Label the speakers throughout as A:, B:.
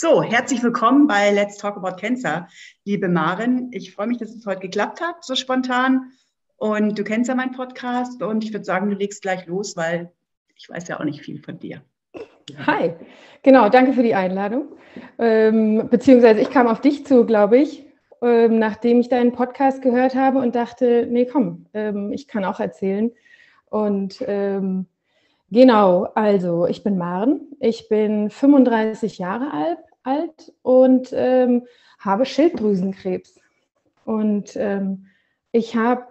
A: So, herzlich willkommen bei Let's Talk About Cancer, liebe Maren. Ich freue mich, dass es heute geklappt hat, so spontan. Und du kennst ja meinen Podcast und ich würde sagen, du legst gleich los, weil ich weiß ja auch nicht viel von dir.
B: Hi, genau, danke für die Einladung. Beziehungsweise ich kam auf dich zu, glaube ich, nachdem ich deinen Podcast gehört habe und dachte, nee, komm, ich kann auch erzählen. Und genau, also ich bin Maren, ich bin 35 Jahre alt und habe Schilddrüsenkrebs. Und ich habe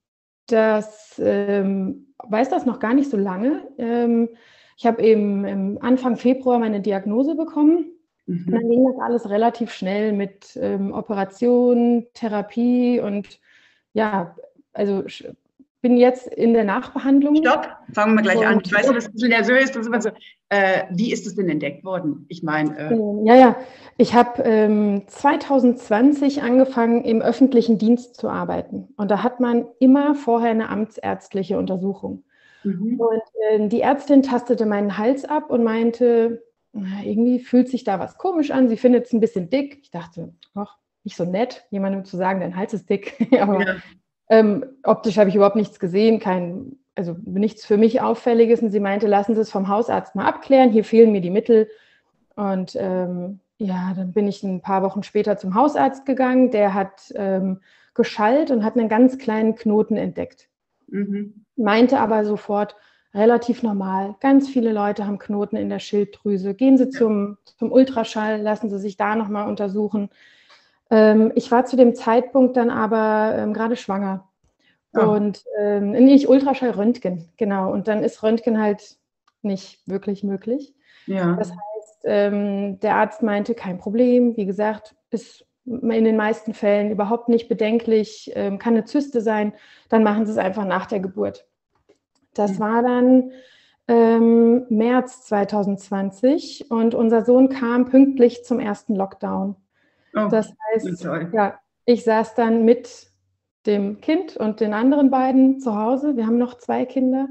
B: weiß das noch gar nicht so lange. Ich habe eben Anfang Februar meine Diagnose bekommen. Und dann ging das alles relativ schnell mit Operation, Therapie und ja, also bin jetzt in der Nachbehandlung.
A: Stopp, fangen wir gleich an. Ich weiß, du bist ein bisschen nervös. Das ist immer so, wie ist es denn entdeckt worden? Ich meine...
B: Ich habe 2020 angefangen, im öffentlichen Dienst zu arbeiten. Und da hat man immer vorher eine amtsärztliche Untersuchung. Und die Ärztin tastete meinen Hals ab und meinte, irgendwie fühlt sich da was komisch an. Sie findet es ein bisschen dick. Ich dachte, ach, nicht so nett, jemandem zu sagen, dein Hals ist dick. Aber optisch habe ich überhaupt nichts gesehen, also nichts für mich Auffälliges. Und sie meinte, lassen Sie es vom Hausarzt mal abklären. Hier fehlen mir die Mittel. Und dann bin ich ein paar Wochen später zum Hausarzt gegangen. Der hat geschallt und hat einen ganz kleinen Knoten entdeckt. Meinte aber sofort, relativ normal. Ganz viele Leute haben Knoten in der Schilddrüse. Gehen Sie zum Ultraschall, lassen Sie sich da nochmal untersuchen. Ich war zu dem Zeitpunkt dann aber gerade schwanger. Und nicht Ultraschall, Röntgen, genau. Und dann ist Röntgen halt nicht wirklich möglich.
A: Ja.
B: Das heißt, der Arzt meinte, kein Problem. Wie gesagt, ist in den meisten Fällen überhaupt nicht bedenklich, kann eine Zyste sein. Dann machen Sie es einfach nach der Geburt. Das war dann März 2020 und unser Sohn kam pünktlich zum ersten Lockdown. Das heißt, ich saß dann mit dem Kind und den anderen beiden zu Hause. Wir haben noch 2 Kinder.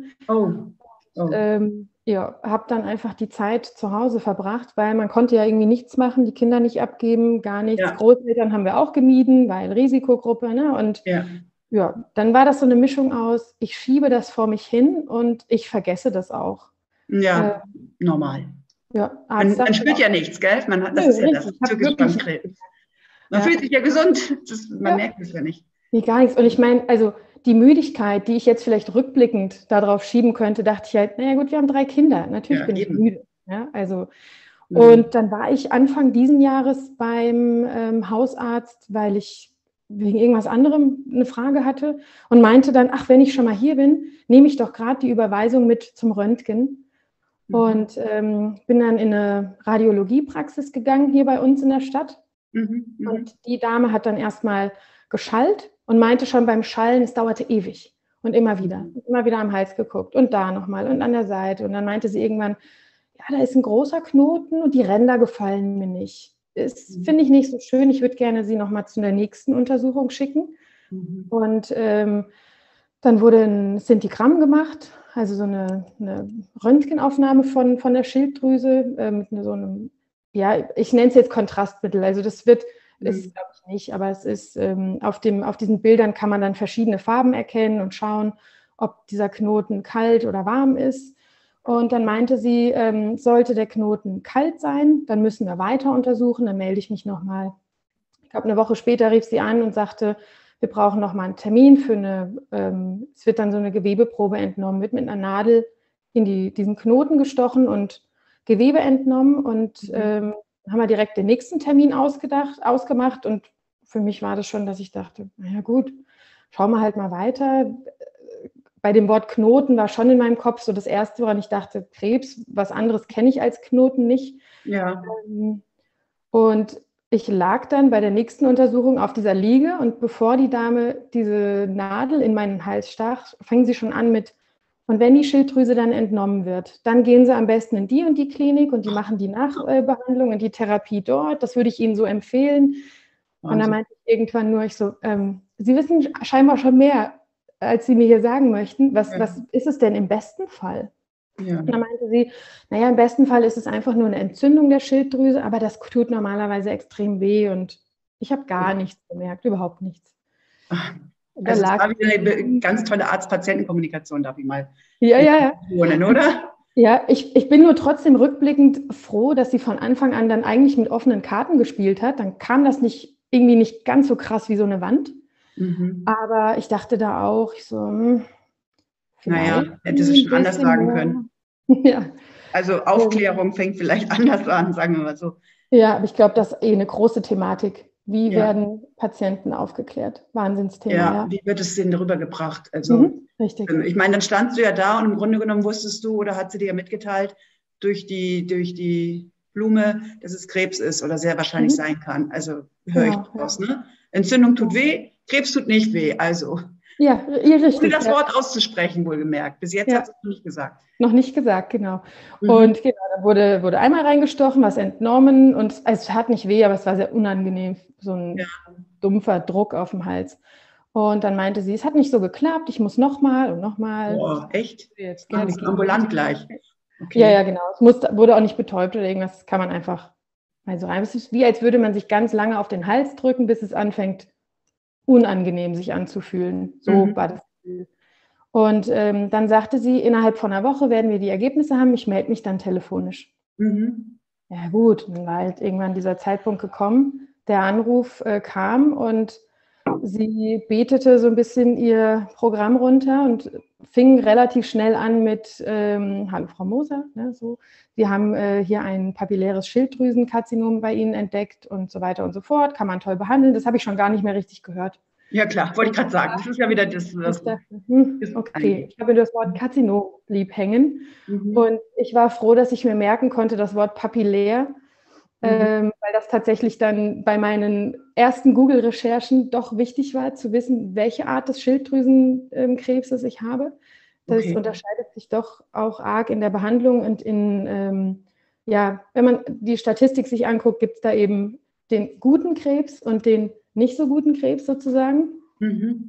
B: Habe dann einfach die Zeit zu Hause verbracht, weil man konnte ja irgendwie nichts machen, die Kinder nicht abgeben, gar nichts. Ja. Großeltern haben wir auch gemieden, weil Risikogruppe. Ne? Und dann war das so eine Mischung aus, ich schiebe das vor mich hin und ich vergesse das auch.
A: Ja, normal.
B: Ja,
A: man spürt ja nichts, gell? Das ist ja das Tückische beim Krebs. Man fühlt sich ja gesund, man merkt es ja nicht.
B: Nee, gar nichts. Und ich meine, also die Müdigkeit, die ich jetzt vielleicht rückblickend darauf schieben könnte, dachte ich halt, naja gut, wir haben 3 Kinder, natürlich bin ich müde. Ja, also, und dann war ich Anfang diesen Jahres beim Hausarzt, weil ich wegen irgendwas anderem eine Frage hatte und meinte dann, ach, wenn ich schon mal hier bin, nehme ich doch gerade die Überweisung mit zum Röntgen. Und bin dann in eine Radiologiepraxis gegangen, hier bei uns in der Stadt. Und die Dame hat dann erstmal geschallt und meinte schon beim Schallen, es dauerte ewig und immer wieder am Hals geguckt und da nochmal und an der Seite. Und dann meinte sie irgendwann, ja, da ist ein großer Knoten und die Ränder gefallen mir nicht. Das finde ich nicht so schön. Ich würde gerne Sie nochmal zu der nächsten Untersuchung schicken. Und dann wurde ein Szintigramm gemacht, also so eine Röntgenaufnahme von der Schilddrüse mit so einem, ich nenne es jetzt Kontrastmittel. Also das ist es, glaube ich, nicht, aber es ist auf diesen Bildern kann man dann verschiedene Farben erkennen und schauen, ob dieser Knoten kalt oder warm ist. Und dann meinte sie, sollte der Knoten kalt sein, dann müssen wir weiter untersuchen, dann melde ich mich nochmal. Ich glaube, eine Woche später rief sie an und sagte, wir brauchen nochmal einen Termin es wird dann so eine Gewebeprobe entnommen, wird mit einer Nadel in diesen Knoten gestochen und Gewebe entnommen und haben wir direkt den nächsten Termin ausgemacht und für mich war das schon, dass ich dachte, naja gut, schauen wir halt mal weiter. Bei dem Wort Knoten war schon in meinem Kopf so das Erste, woran ich dachte, Krebs, was anderes kenne ich als Knoten nicht.
A: Ja.
B: Und ich lag dann bei der nächsten Untersuchung auf dieser Liege und bevor die Dame diese Nadel in meinen Hals stach, fing sie schon an mit, und wenn die Schilddrüse dann entnommen wird, dann gehen Sie am besten in die und die Klinik und die machen die Nachbehandlung und die Therapie dort. Das würde ich Ihnen so empfehlen. Und dann meinte ich irgendwann nur, Sie wissen scheinbar schon mehr, als Sie mir hier sagen möchten. Was ist es denn im besten Fall?
A: Ja.
B: Und dann meinte sie, naja, im besten Fall ist es einfach nur eine Entzündung der Schilddrüse, aber das tut normalerweise extrem weh und ich habe gar nichts gemerkt, überhaupt nichts.
A: Also es war wieder eine ganz tolle Arzt-Patienten-Kommunikation, darf ich mal betonen, oder?
B: Ja, ich bin nur trotzdem rückblickend froh, dass sie von Anfang an dann eigentlich mit offenen Karten gespielt hat. Dann kam das irgendwie nicht ganz so krass wie so eine Wand. Aber ich dachte da auch,
A: naja, hätte sie schon anders sagen können.
B: Ja.
A: Also Aufklärung fängt vielleicht anders an, sagen wir mal so.
B: Ja, aber ich glaube, das ist eine große Thematik. Wie werden Patienten aufgeklärt? Wahnsinnsthema.
A: Ja, wie wird es denen rübergebracht? Also,
B: richtig.
A: Ich meine, dann standst du ja da und im Grunde genommen wusstest du oder hat sie dir ja mitgeteilt durch die Blume, dass es Krebs ist oder sehr wahrscheinlich sein kann. Also höre ich raus, ne? Entzündung tut weh, Krebs tut nicht weh. Also
B: ja, richtig.
A: Ohne das Wort auszusprechen, wohlgemerkt. Bis jetzt hat sie es noch nicht gesagt.
B: Noch nicht gesagt, genau. Und genau, da wurde einmal reingestochen, was entnommen und es hat nicht weh, aber es war sehr unangenehm, so ein dumpfer Druck auf dem Hals. Und dann meinte sie, es hat nicht so geklappt, ich muss nochmal und nochmal.
A: Boah, echt? Jetzt ambulant gleich.
B: Okay. Ja, genau. Es wurde auch nicht betäubt oder irgendwas, das kann man einfach mal so rein. Es ist wie, als würde man sich ganz lange auf den Hals drücken, bis es anfängt, unangenehm sich anzufühlen. So war das Gefühl. Und dann sagte sie, innerhalb von einer Woche werden wir die Ergebnisse haben, ich melde mich dann telefonisch. Ja gut, dann war halt irgendwann dieser Zeitpunkt gekommen, der Anruf kam und sie betete so ein bisschen ihr Programm runter und fing relativ schnell an mit, hallo Frau Moser, ne, so. Wir haben hier ein papilläres Schilddrüsenkarzinom bei Ihnen entdeckt und so weiter und so fort, kann man toll behandeln. Das habe ich schon gar nicht mehr richtig gehört.
A: Ja klar, wollte ich gerade sagen. Das ist ja wieder das.
B: Okay, ich habe das Wort Karzinom blieb hängen und ich war froh, dass ich mir merken konnte, das Wort papillär, weil das tatsächlich dann bei meinen ersten Google-Recherchen doch wichtig war, zu wissen, welche Art des Schilddrüsenkrebses ich habe. Das unterscheidet sich doch auch arg in der Behandlung und wenn man die Statistik sich anguckt, gibt es da eben den guten Krebs und den nicht so guten Krebs sozusagen. Und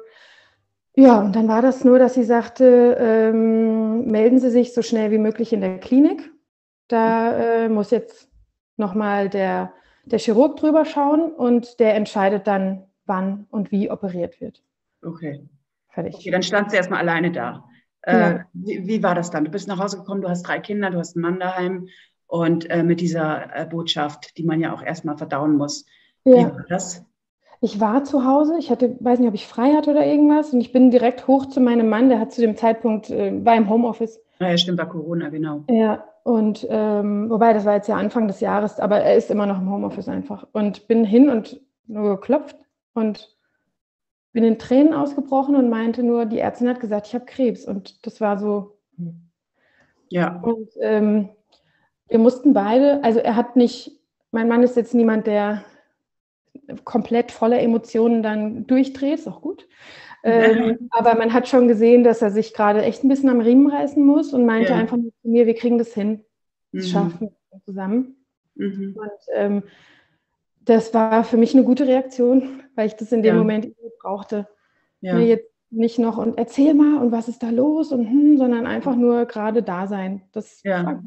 B: dann war das nur, dass sie sagte, melden Sie sich so schnell wie möglich in der Klinik. Da muss jetzt nochmal der Chirurg drüber schauen und der entscheidet dann, wann und wie operiert wird.
A: Okay.
B: Fertig.
A: Okay, dann standst du erstmal alleine da. Wie war das dann? Du bist nach Hause gekommen, du hast 3 Kinder, du hast einen Mann daheim und mit dieser Botschaft, die man ja auch erstmal verdauen muss. Wie war das?
B: Ich war zu Hause, weiß nicht, ob ich frei hatte oder irgendwas und ich bin direkt hoch zu meinem Mann, der hat zu dem Zeitpunkt, war im Homeoffice.
A: Ja, stimmt, war Corona, genau.
B: Ja, und wobei, das war jetzt ja Anfang des Jahres, aber er ist immer noch im Homeoffice einfach. Und bin hin und nur geklopft und bin in Tränen ausgebrochen und meinte nur, die Ärztin hat gesagt, ich habe Krebs. Und das war so.
A: Ja.
B: Und wir mussten beide, also mein Mann ist jetzt niemand, der komplett voller Emotionen dann durchdreht, ist auch gut. Aber man hat schon gesehen, dass er sich gerade echt ein bisschen am Riemen reißen muss und meinte einfach nur zu mir, wir kriegen das hin. Das schaffen wir zusammen. Und das war für mich eine gute Reaktion, weil ich das in dem Moment brauchte. Mir jetzt nicht noch und erzähl mal und was ist da los und sondern einfach nur gerade da sein. Das
A: ja.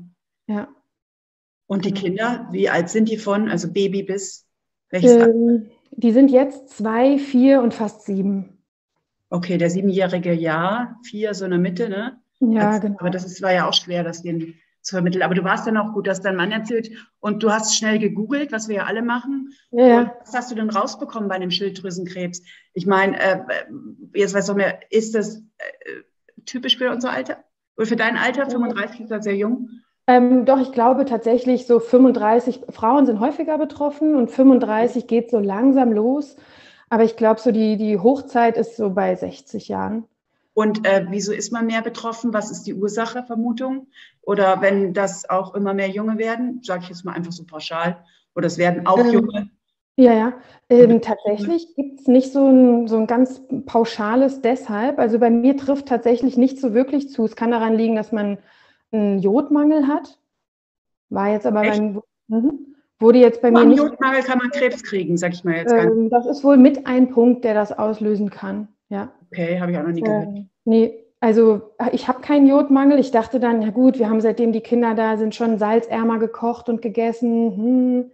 A: Und die
B: Genau.
A: Kinder, wie alt sind die also Baby bis
B: welches die sind jetzt 2, 4 und fast 7.
A: Okay, der 7-jährige 4 so in der Mitte, ne?
B: Ja, genau.
A: Aber war ja auch schwer, das denen zu vermitteln. Aber du warst dann auch gut, dass dein Mann erzählt und du hast schnell gegoogelt, was wir ja alle machen.
B: Ja.
A: Und was hast du denn rausbekommen bei dem Schilddrüsenkrebs? Ich meine, jetzt weißt du mehr, ist das typisch für unser Alter? Oder für dein Alter? 35 ist das sehr jung?
B: Doch, ich glaube tatsächlich so 35, Frauen sind häufiger betroffen und 35 geht so langsam los. Aber ich glaube, so die Hochzeit ist so bei 60 Jahren.
A: Und wieso ist man mehr betroffen? Was ist die Ursache, Vermutung? Oder wenn das auch immer mehr Junge werden, sage ich jetzt mal einfach so pauschal, oder es werden auch Junge?
B: Ja. Tatsächlich gibt es nicht so ein ganz pauschales deshalb. Also bei mir trifft tatsächlich nicht so wirklich zu. Es kann daran liegen, dass man einen Jodmangel hat. War jetzt aber wurde jetzt bei mir nicht.
A: Jodmangel kann man Krebs kriegen, sag ich mal jetzt ganz.
B: Das ist wohl mit ein Punkt, der das auslösen kann. Ja.
A: Okay, habe ich auch noch nie gehört.
B: Nee, Also ich habe keinen Jodmangel. Ich dachte dann, na gut, wir haben seitdem die Kinder da sind schon salzärmer gekocht und gegessen.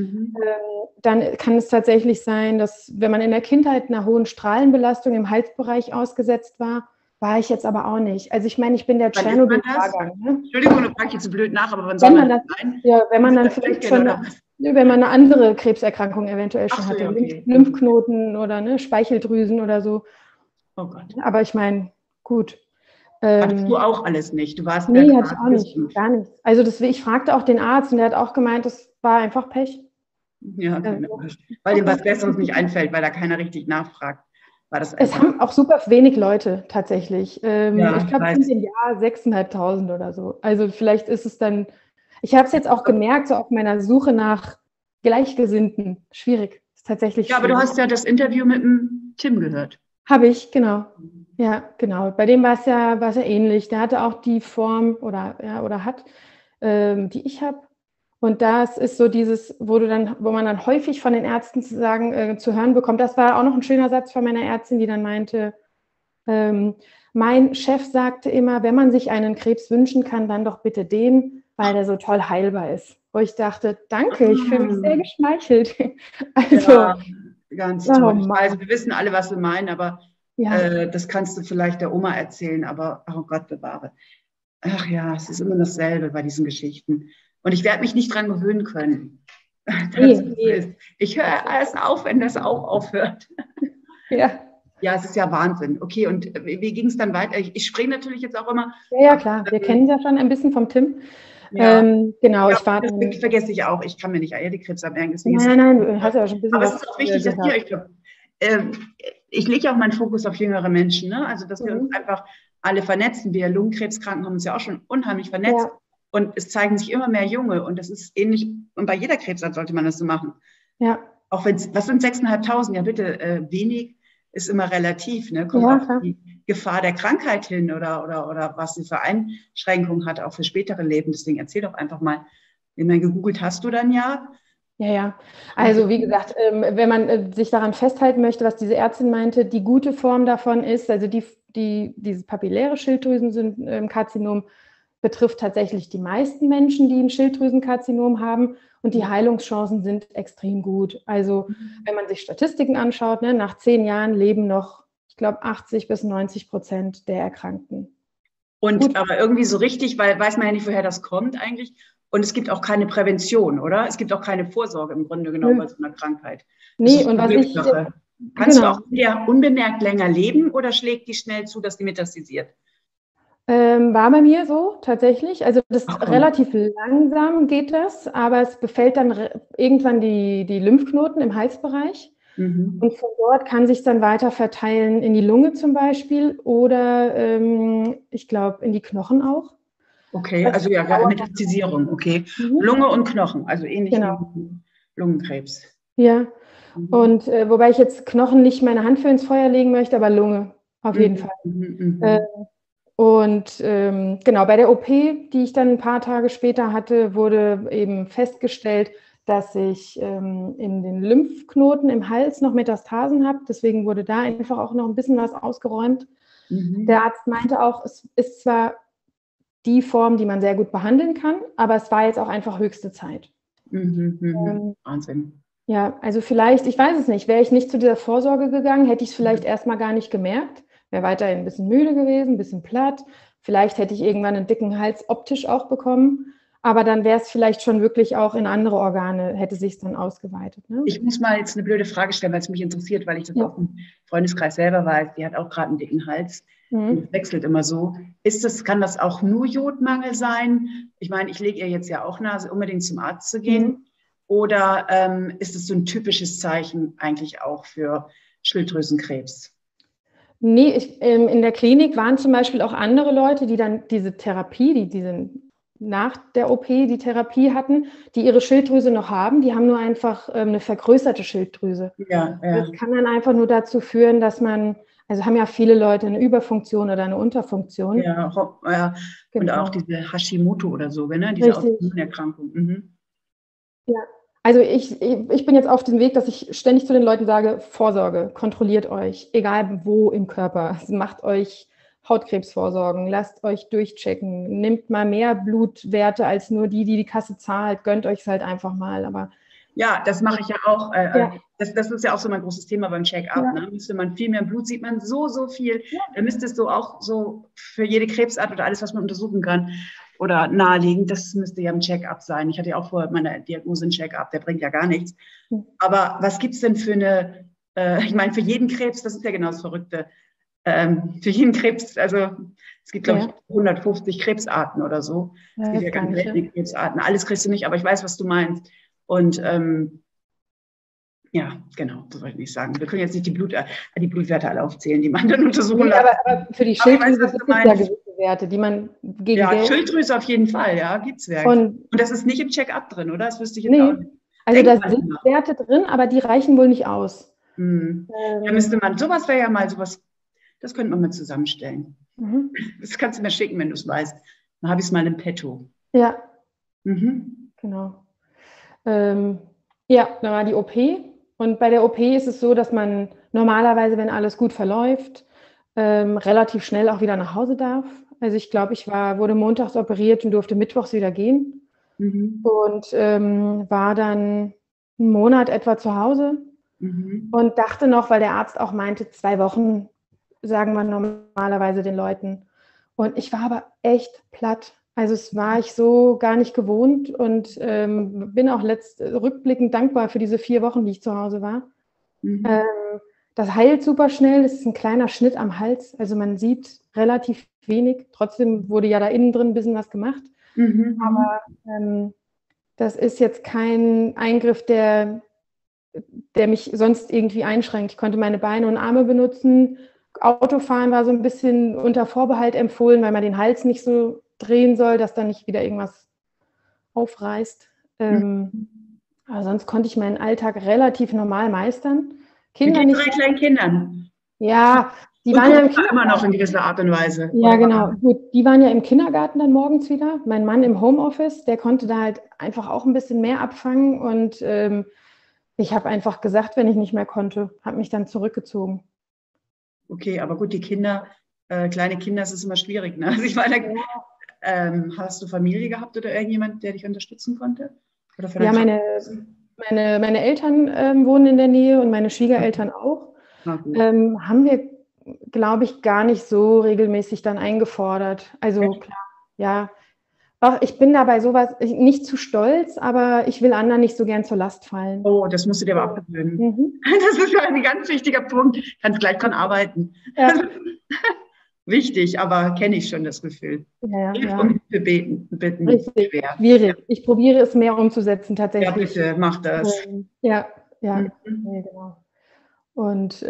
B: Dann kann es tatsächlich sein, dass wenn man in der Kindheit einer hohen Strahlenbelastung im Halsbereich ausgesetzt war ich jetzt aber auch nicht. Also ich meine, ich bin der Tschernobyl-Jahrgang. Ne?
A: Entschuldigung, du fragst jetzt so blöd nach, aber wann soll man das sein?
B: Ja, wenn man dann vielleicht schon, wenn man eine andere Krebserkrankung eventuell schon hatte, okay. Lymphknoten oder ne, Speicheldrüsen oder so.
A: Oh Gott.
B: Aber ich meine, gut.
A: Hattest du auch alles nicht? Du warst
B: nee, hatte ich auch nicht, gar nicht. Also ich fragte auch den Arzt und der hat auch gemeint, das war einfach Pech.
A: Ja, genau. Weil dem was Besseres nicht einfällt, weil da keiner richtig nachfragt. War das
B: es haben auch super wenig Leute tatsächlich.
A: Ja,
B: ich glaube, es sind im Jahr 6.500 oder so. Also vielleicht ist es dann, ich habe es jetzt auch gemerkt, so auf meiner Suche nach Gleichgesinnten. Schwierig, ist tatsächlich schwierig.
A: Ja, aber du hast ja das Interview mit dem Tim gehört.
B: Habe ich, genau. Ja, genau. Bei dem war es ja ähnlich. Der hatte auch die Form oder hat, die ich habe. Und das ist so dieses, wo man dann häufig von den Ärzten zu hören bekommt. Das war auch noch ein schöner Satz von meiner Ärztin, die dann meinte, mein Chef sagte immer, wenn man sich einen Krebs wünschen kann, dann doch bitte den, weil der so toll heilbar ist. Wo ich dachte, danke, ich fühle mich sehr geschmeichelt. Also,
A: ja, ganz toll. Also wir wissen alle, was wir meinen, aber das kannst du vielleicht der Oma erzählen, aber oh Gott bewahre. Ach ja, es ist immer dasselbe bei diesen Geschichten. Und ich werde mich nicht dran gewöhnen können. Nee. Ich höre erst auf, wenn das auch aufhört.
B: Ja.
A: Ja, es ist ja Wahnsinn. Okay, und wie ging es dann weiter? Ich spreche natürlich jetzt auch immer.
B: Ja, klar. Wir kennen ja schon ein bisschen vom Tim.
A: Ja.
B: Genau,
A: ja, das vergesse ich auch. Ich kann mir nicht Eierkrebs abmerken.
B: Nein, du hast ja schon ein bisschen.
A: Aber es ist auch wichtig, dass ich lege auch meinen Fokus auf jüngere Menschen. Ne? Also, dass wir uns einfach alle vernetzen. Wir Lungenkrebskranken haben uns ja auch schon unheimlich vernetzt. Ja. Und es zeigen sich immer mehr Junge. Und das ist ähnlich. Und bei jeder Krebsart sollte man das so machen.
B: Ja.
A: Auch wenn was sind 6.500? Ja, bitte, wenig ist immer relativ. Ne? Kommt auch die Gefahr der Krankheit hin oder was sie für Einschränkungen hat, auch für spätere Leben. Deswegen erzähl doch einfach mal. Wenn man gegoogelt hast du dann ja.
B: Ja. Also wie gesagt, wenn man sich daran festhalten möchte, was diese Ärztin meinte, die gute Form davon ist, also dieses papilläre Schilddrüsenkarzinom betrifft tatsächlich die meisten Menschen, die ein Schilddrüsenkarzinom haben und die Heilungschancen sind extrem gut. Also wenn man sich Statistiken anschaut, ne, nach 10 Jahren leben noch, ich glaube, 80-90% der Erkrankten.
A: Und aber irgendwie so richtig, weil weiß man ja nicht, woher das kommt eigentlich. Und es gibt auch keine Prävention, oder? Es gibt auch keine Vorsorge im Grunde genommen bei so einer Krankheit.
B: Nee, und was ich...
A: Kannst du auch unbemerkt länger leben oder schlägt die schnell zu, dass die metastasiert?
B: War bei mir so, tatsächlich. Also das relativ langsam geht das, aber es befällt dann irgendwann die Lymphknoten im Halsbereich. Und von dort kann sich dann weiter verteilen in die Lunge zum Beispiel oder ich glaube in die Knochen auch.
A: Okay, also ja, Metastasierung, okay. Lunge und Knochen, also ähnlich wie Lungenkrebs.
B: Ja, und wobei ich jetzt Knochen nicht meine Hand für ins Feuer legen möchte, aber Lunge auf jeden Fall. Und genau, bei der OP, die ich dann ein paar Tage später hatte, wurde eben festgestellt, dass ich in den Lymphknoten im Hals noch Metastasen habe. Deswegen wurde da einfach auch noch ein bisschen was ausgeräumt. Der Arzt meinte auch, es ist zwar die Form, die man sehr gut behandeln kann, aber es war jetzt auch einfach höchste Zeit.
A: Wahnsinn.
B: Ja, also vielleicht, ich weiß es nicht, wäre ich nicht zu dieser Vorsorge gegangen, hätte ich es vielleicht erstmal gar nicht gemerkt. Wäre weiterhin ein bisschen müde gewesen, ein bisschen platt. Vielleicht hätte ich irgendwann einen dicken Hals optisch auch bekommen. Aber dann wäre es vielleicht schon wirklich auch in andere Organe, hätte sich es dann ausgeweitet. Ne?
A: Ich muss mal jetzt eine blöde Frage stellen, weil es mich interessiert, weil ich das auch im Freundeskreis selber weiß. Die hat auch gerade einen dicken Hals. Und es wechselt immer so. Kann das auch nur Jodmangel sein? Ich meine, ich lege ihr jetzt ja auch nahe, unbedingt zum Arzt zu gehen. Oder ist es so ein typisches Zeichen eigentlich auch für Schilddrüsenkrebs?
B: Nee, in der Klinik waren zum Beispiel auch andere Leute, die dann diese Therapie, die nach der OP die Therapie hatten, die ihre Schilddrüse noch haben. Die haben nur einfach eine vergrößerte Schilddrüse.
A: Ja.
B: Das kann dann einfach nur dazu führen, dass man, also haben ja viele Leute eine Überfunktion oder eine Unterfunktion.
A: Ja,
B: Genau.
A: Und auch diese Hashimoto oder so, ne? Diese Autoimmunerkrankung.
B: Ja. Also ich bin jetzt auf dem Weg, dass ich ständig zu den Leuten sage, Vorsorge, kontrolliert euch, egal wo im Körper. Macht euch Hautkrebs vorsorgen, lasst euch durchchecken, nehmt mal mehr Blutwerte als nur die Kasse zahlt, gönnt euch es halt einfach mal. Aber
A: ja, das mache ich ja auch. Das ist ja auch so mein großes Thema beim Check-up. Ja. Ne? Müsste man viel mehr Blut, sieht man so viel. Ja. Da müsstest du auch so für jede Krebsart oder alles, was man untersuchen kann oder naheliegend, das müsste ja ein Check-up sein. Ich hatte ja auch vorher meine Diagnose ein Check-up, der bringt ja gar nichts. Aber was gibt es denn für eine, ich meine, für jeden Krebs, das ist ja genau das Verrückte, für jeden Krebs, also es gibt, glaube ich, 150 Krebsarten oder so. Ja, es gibt ja ganz seltene Krebsarten. Alles kriegst du nicht, aber ich weiß, was du meinst. Und ja, genau, das wollte ich nicht sagen. Wir können jetzt nicht die Blutwerte alle aufzählen, die man dann untersuchen lässt.
B: Aber für die Schilddrüse gibt es ja gewisse Werte, die man gegen
A: Schilddrüse auf jeden Fall, ja, gibt es Werte. Und das ist nicht im Check-up drin, oder? Das wüsste ich jetzt auch nicht.
B: Also da sind Werte drin, aber die reichen wohl nicht aus.
A: Da müsste man, sowas wäre ja mal sowas, das könnte man mal zusammenstellen. Das kannst du mir schicken, wenn du es weißt. Dann habe ich es mal im Petto.
B: Ja, genau. Ja, da war die OP. Und bei der OP ist es so, dass man normalerweise, wenn alles gut verläuft, relativ schnell auch wieder nach Hause darf. Also ich glaube, wurde montags operiert und durfte mittwochs wieder gehen. Und war dann einen Monat etwa zu Hause und dachte noch, weil der Arzt auch meinte, 2 Wochen, sagen wir normalerweise den Leuten. Und ich war aber echt platt. Also es war ich so gar nicht gewohnt und bin auch rückblickend dankbar für diese 4 Wochen, die ich zu Hause war. Das heilt super schnell, das ist ein kleiner Schnitt am Hals, also man sieht relativ wenig. Trotzdem wurde ja da innen drin ein bisschen was gemacht. Aber das ist jetzt kein Eingriff, der mich sonst irgendwie einschränkt. Ich konnte meine Beine und Arme benutzen. Autofahren war so ein bisschen unter Vorbehalt empfohlen, weil man den Hals nicht so drehen soll, dass da nicht wieder irgendwas aufreißt. Aber sonst konnte ich meinen Alltag relativ normal meistern.
A: Kinder mit 3 kleinen Kindern.
B: Ja, die waren ja im
A: Kindergarten. Immer noch in gewisser Art und Weise.
B: Ja, genau. Gut, die waren ja im Kindergarten dann morgens wieder. Mein Mann im Homeoffice, der konnte da halt einfach auch ein bisschen mehr abfangen. Und ich habe einfach gesagt, wenn ich nicht mehr konnte, habe mich dann zurückgezogen.
A: Okay, aber gut, die Kinder, kleine Kinder, das ist immer schwierig. Ne? Also ich meine, hast du Familie gehabt oder irgendjemand, der dich unterstützen konnte? Oder
B: ja, meine Eltern wohnen in der Nähe und meine Schwiegereltern auch. Haben wir, glaube ich, gar nicht so regelmäßig dann eingefordert. Also klar, ja. Auch ich bin da bei sowas nicht zu stolz, aber ich will anderen nicht so gern zur Last fallen.
A: Oh, das musst du dir aber abgewöhnen. Das ist ein ganz wichtiger Punkt. Kannst gleich dran arbeiten. Ja. Wichtig, aber kenne ich schon das Gefühl. Und bitten.
B: Richtig, schwierig. Ich probiere es mehr umzusetzen tatsächlich.
A: Ja, bitte, mach das.
B: Ja, genau. Und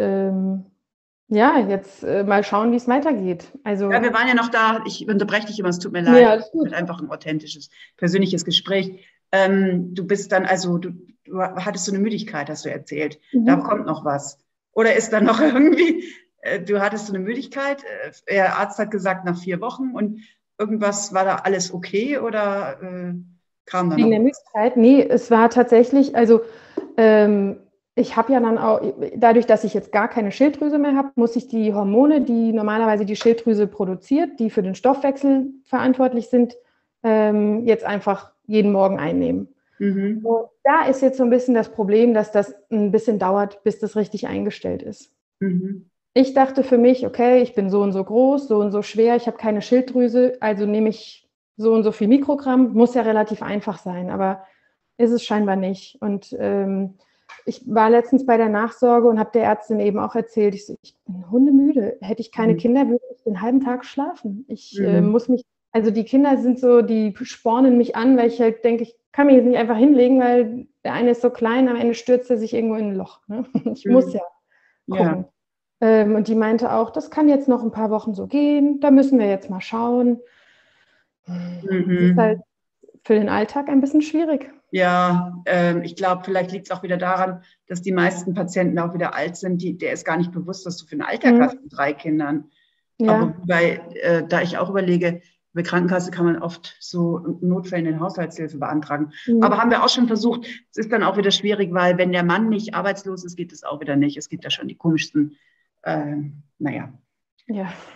B: jetzt mal schauen, wie es weitergeht. Also,
A: ja, wir waren ja noch da. Ich unterbreche dich immer, es tut mir leid.
B: Ja, alles gut.
A: Das ist einfach ein authentisches, persönliches Gespräch. Du bist dann, also du hattest so eine Müdigkeit, hast du erzählt. Da kommt noch was. Oder ist da noch irgendwie... Du hattest so eine Müdigkeit, der Arzt hat gesagt nach 4 Wochen und irgendwas, war da alles okay oder kam da noch?
B: Wegen der Müdigkeit? Nee, es war tatsächlich, also ich habe ja dann auch, dadurch, dass ich jetzt gar keine Schilddrüse mehr habe, muss ich die Hormone, die normalerweise die Schilddrüse produziert, die für den Stoffwechsel verantwortlich sind, jetzt einfach jeden Morgen einnehmen. Und da ist jetzt so ein bisschen das Problem, dass das ein bisschen dauert, bis das richtig eingestellt ist. Ich dachte für mich, okay, ich bin so und so groß, so und so schwer, ich habe keine Schilddrüse, also nehme ich so und so viel Mikrogramm, muss ja relativ einfach sein, aber ist es scheinbar nicht. Und ich war letztens bei der Nachsorge und habe der Ärztin eben auch erzählt, ich bin hundemüde, hätte ich keine Kinder, würde ich den halben Tag schlafen. Ich muss mich, also die Kinder sind so, die spornen mich an, weil ich halt denke, ich kann mich jetzt nicht einfach hinlegen, weil der eine ist so klein, am Ende stürzt er sich irgendwo in ein Loch. Ne? Ich muss ja gucken. Ja. Und die meinte auch, das kann jetzt noch ein paar Wochen so gehen, da müssen wir jetzt mal schauen. Das ist halt für den Alltag ein bisschen schwierig.
A: Ja, ich glaube, vielleicht liegt es auch wieder daran, dass die meisten Patienten auch wieder alt sind. Der ist gar nicht bewusst, was du für einen Alltag hast mit 3 Kindern. Ja. Aber da ich auch überlege, bei Krankenkasse kann man oft so Notfällen in Haushaltshilfe beantragen. Aber haben wir auch schon versucht. Es ist dann auch wieder schwierig, weil wenn der Mann nicht arbeitslos ist, geht es auch wieder nicht. Es gibt ja schon die komischsten, naja.
B: Ja.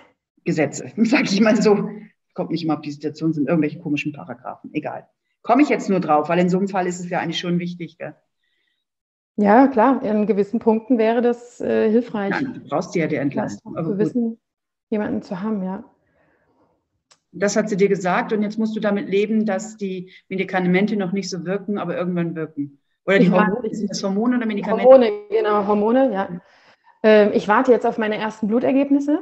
A: Gesetze, sage ich mal so. Kommt nicht immer auf die Situation, sind irgendwelche komischen Paragraphen, egal. Komme ich jetzt nur drauf, weil in so einem Fall ist es ja eigentlich schon wichtig. Gell?
B: Ja, klar, in gewissen Punkten wäre das hilfreich.
A: Ja, du brauchst ja die Entlastung.
B: Zu wissen, jemanden zu haben, ja.
A: Das hat sie dir gesagt und jetzt musst du damit leben, dass die Medikamente noch nicht so wirken, aber irgendwann wirken. Oder die Hormone, sind das Hormone oder Medikamente?
B: Hormone, genau, Hormone, ja. Ich warte jetzt auf meine ersten Blutergebnisse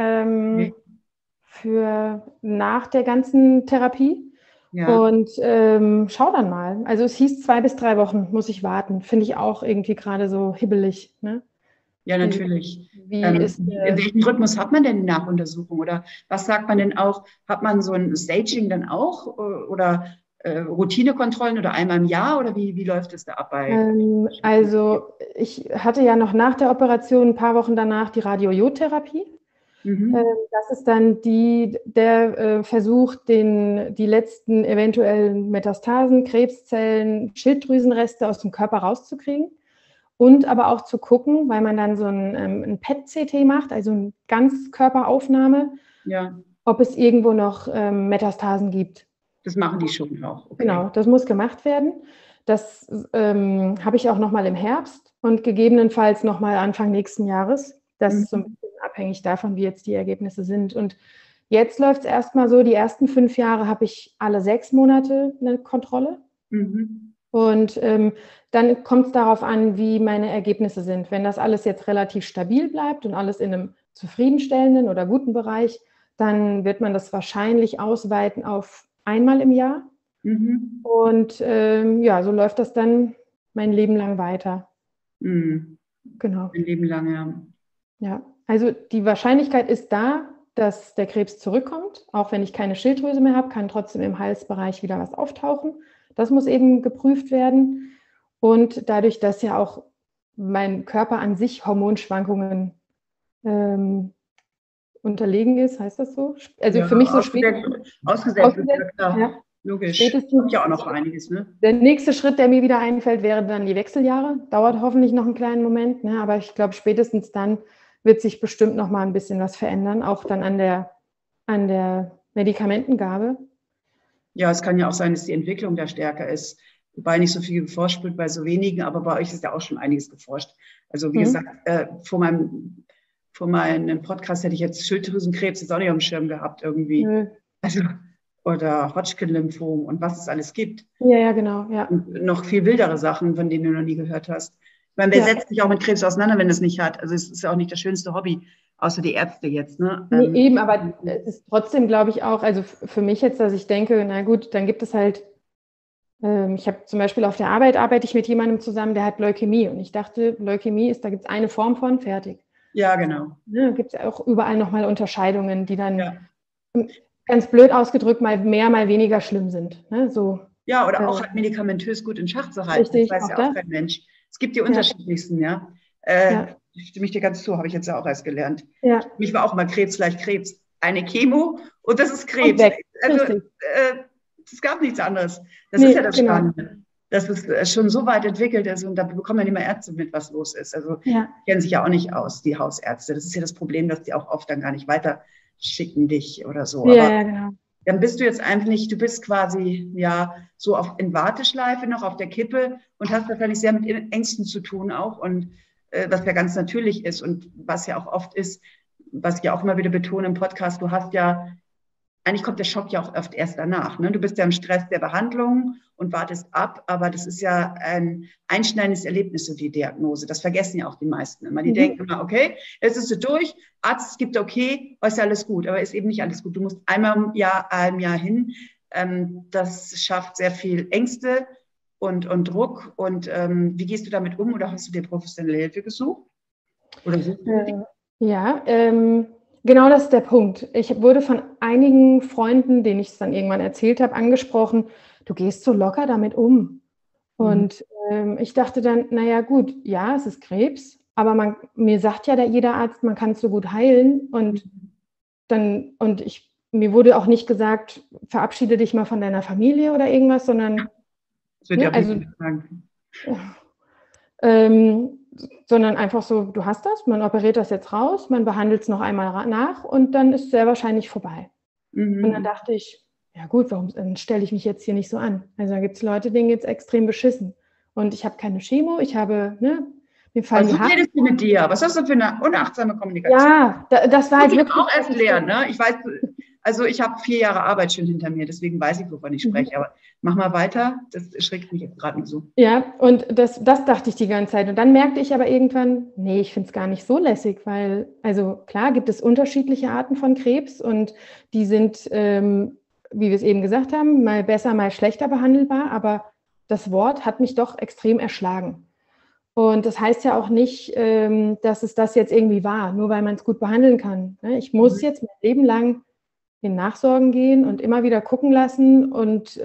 B: für nach der ganzen Therapie. Ja. Und schau dann mal. Also es hieß 2 bis 3 Wochen muss ich warten. Finde ich auch irgendwie gerade so hibbelig. Ne?
A: Ja, natürlich. In welchem Rhythmus hat man denn die Nachuntersuchung? Oder was sagt man denn auch? Hat man so ein Staging dann auch? Oder Routinekontrollen oder einmal im Jahr? Oder wie läuft es da ab?
B: Also ich hatte ja noch nach der Operation ein paar Wochen danach die Radiojodtherapie. Das ist dann der Versuch, die letzten eventuellen Metastasen, Krebszellen, Schilddrüsenreste aus dem Körper rauszukriegen und aber auch zu gucken, weil man dann so ein PET-CT macht, also eine Ganzkörperaufnahme, ob es irgendwo noch Metastasen gibt.
A: Das machen die schon auch.
B: Okay. Genau, das muss gemacht werden. Das habe ich auch nochmal im Herbst und gegebenenfalls nochmal Anfang nächsten Jahres. Das ist so ein bisschen abhängig davon, wie jetzt die Ergebnisse sind. Und jetzt läuft es erstmal so, die ersten 5 Jahre habe ich alle 6 Monate eine Kontrolle. Und dann kommt es darauf an, wie meine Ergebnisse sind. Wenn das alles jetzt relativ stabil bleibt und alles in einem zufriedenstellenden oder guten Bereich, dann wird man das wahrscheinlich ausweiten auf einmal im Jahr. Und so läuft das dann mein Leben lang weiter. Genau.
A: Mein Leben lang, ja.
B: Ja, also die Wahrscheinlichkeit ist da, dass der Krebs zurückkommt. Auch wenn ich keine Schilddrüse mehr habe, kann trotzdem im Halsbereich wieder was auftauchen. Das muss eben geprüft werden. Und dadurch, dass ja auch mein Körper an sich Hormonschwankungen unterlegen ist, heißt das so? Also für mich so
A: ausgesetzt. Ja. Logisch. Spätestens ja auch noch einiges, ne?
B: Der nächste Schritt, der mir wieder einfällt, wäre dann die Wechseljahre. Dauert hoffentlich noch einen kleinen Moment, ne? Aber ich glaube, spätestens dann wird sich bestimmt noch mal ein bisschen was verändern, auch dann an der Medikamentengabe.
A: Ja, es kann ja auch sein, dass die Entwicklung da stärker ist. Wobei nicht so viel geforscht wird bei so wenigen, aber bei euch ist ja auch schon einiges geforscht. Also wie gesagt, vor meinem Podcast hätte ich jetzt Schilddrüsenkrebs jetzt auch nicht auf dem Schirm gehabt irgendwie. Also, oder Hodgkin-Lymphom und was es alles gibt.
B: Ja, genau. Ja.
A: Und noch viel wildere Sachen, von denen du noch nie gehört hast. Ich meine, wer setzt sich auch mit Krebs auseinander, wenn es nicht hat? Also es ist ja auch nicht das schönste Hobby, außer die Ärzte jetzt. Ne?
B: Nee, eben, aber es ist trotzdem, glaube ich, auch, also für mich jetzt, dass ich denke, na gut, dann gibt es halt, ich habe zum Beispiel auf der Arbeit, arbeite ich mit jemandem zusammen, der hat Leukämie. Und ich dachte, Leukämie ist, da gibt es eine Form von, fertig.
A: Ja, genau.
B: Da gibt es auch überall nochmal Unterscheidungen, die dann ganz blöd ausgedrückt mal mehr, mal weniger schlimm sind. Ne? So,
A: ja, oder auch halt medikamentös gut in Schach zu halten.
B: Richtig,
A: das weiß ja auch kein Mensch. Es gibt die unterschiedlichsten, stimme ich dir ganz zu, habe ich jetzt ja auch erst gelernt. Ja. Mich war auch mal Krebs gleich Krebs. Eine Chemo und das ist Krebs. Also, es gab nichts anderes. Das ist ja das Spannende. Dass es schon so weit entwickelt ist und da bekommen ja nicht mehr Ärzte mit, was los ist. Also die kennen sich ja auch nicht aus, die Hausärzte. Das ist ja das Problem, dass die auch oft dann gar nicht weiter schicken dich oder so.
B: Ja, aber genau.
A: Dann bist du jetzt einfach nicht, du bist quasi so in Warteschleife noch auf der Kippe und hast wahrscheinlich sehr mit Ängsten zu tun auch und was ja ganz natürlich ist und was ja auch oft ist, was ich ja auch immer wieder betone im Podcast, du hast ja, eigentlich kommt der Schock ja auch oft erst danach. Ne? Du bist ja im Stress der Behandlung und wartest ab, aber das ist ja ein einschneidendes Erlebnis, so die Diagnose. Das vergessen ja auch die meisten immer. Die denken immer, okay, jetzt ist es durch, Arzt gibt okay, ist ja alles gut, aber ist eben nicht alles gut. Du musst einmal im Jahr hin. Das schafft sehr viel Ängste und Druck. Und wie gehst du damit um oder hast du dir professionelle Hilfe gesucht? Oder
B: genau das ist der Punkt. Ich wurde von einigen Freunden, denen ich es dann irgendwann erzählt habe, angesprochen, du gehst so locker damit um. Und ich dachte dann, naja gut, ja, es ist Krebs, aber mir sagt ja jeder Arzt, man kann es so gut heilen. Mir wurde auch nicht gesagt, verabschiede dich mal von deiner Familie oder irgendwas, sondern
A: das wird ja auch nicht sagen.
B: sondern einfach so, du hast das, man operiert das jetzt raus, man behandelt es noch einmal nach und dann ist es sehr wahrscheinlich vorbei. Und dann dachte ich, ja gut, warum stelle ich mich jetzt hier nicht so an? Also da gibt es Leute, denen geht es extrem beschissen. Und ich habe keine Chemo, ich habe, mir fallen
A: die Haare. Was redest du mit dir? Was hast du für eine unachtsame Kommunikation?
B: Ja, das war halt wirklich...
A: auch erst lernen, ne? Ich weiß, also ich habe 4 Jahre Arbeit schon hinter mir, deswegen weiß ich, wovon ich spreche. Aber mach mal weiter, das erschreckt mich jetzt gerade nur so.
B: Ja, und das dachte ich die ganze Zeit. Und dann merkte ich aber irgendwann, nee, ich finde es gar nicht so lässig, weil, also klar gibt es unterschiedliche Arten von Krebs und die sind, wie wir es eben gesagt haben, mal besser, mal schlechter behandelbar, aber das Wort hat mich doch extrem erschlagen. Und das heißt ja auch nicht, dass es das jetzt irgendwie war, nur weil man es gut behandeln kann. Ich muss jetzt mein Leben lang in Nachsorgen gehen und immer wieder gucken lassen und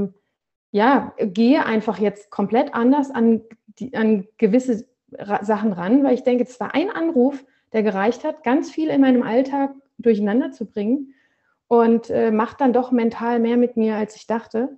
B: gehe einfach jetzt komplett anders an gewisse Sachen ran, weil ich denke, es war ein Anruf, der gereicht hat, ganz viel in meinem Alltag durcheinander zu bringen und macht dann doch mental mehr mit mir, als ich dachte.